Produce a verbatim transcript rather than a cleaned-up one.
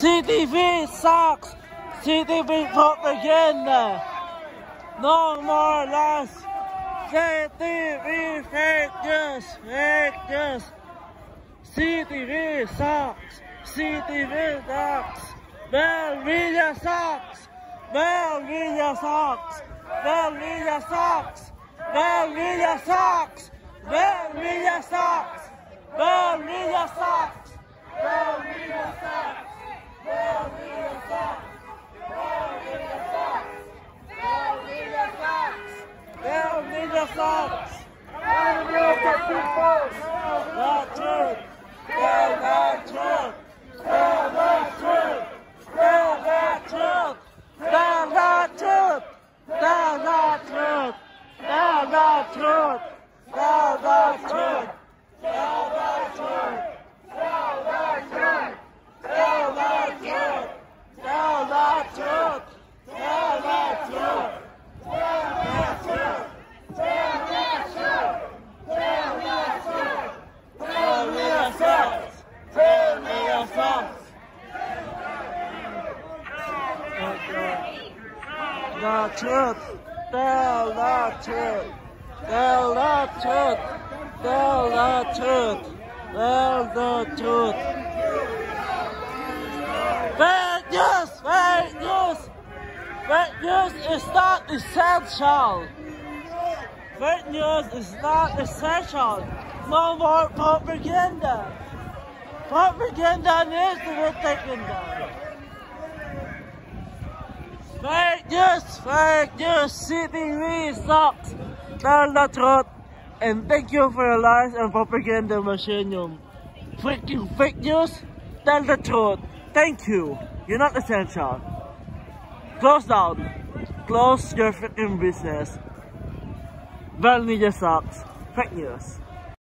C T V sucks. C T V propaganda. No more lies. C T V fake news. Fake news. C T V sucks. C T V sucks. Bell media sucks. Bell media sucks. Bell media sucks. Bell media sucks. Bell media sucks. Bell media sucks. Bell media sucks. Bell media sucks. Bell media sucks. Bell media sucks. Bell media sucks. Bell media sucks. Not true. Bell not true. Bell not true. Bell not true. Bell not true. Bell not true. Bell not true. Bell not true. Bell not true. Bell not true. Tell the truth! Tell the truth! Tell the truth! Tell the truth! Tell the truth! Tell the truth! Tell me your facts! Tell me your facts! The truth! Tell the truth! Tell the truth! Tell the truth! Tell the truth! Fake news! Fake news! Fake news is not essential! Fake news is not essential! No more propaganda! Propaganda needs to be taken down! Fake news! Fake news! C T V sucks! Tell the truth! And thank you for your lies and propaganda machine, you freaking fake news! Tell the truth! Thank you. You're not essential. Close down. Close your freaking business. Bell media sucks. Fake news.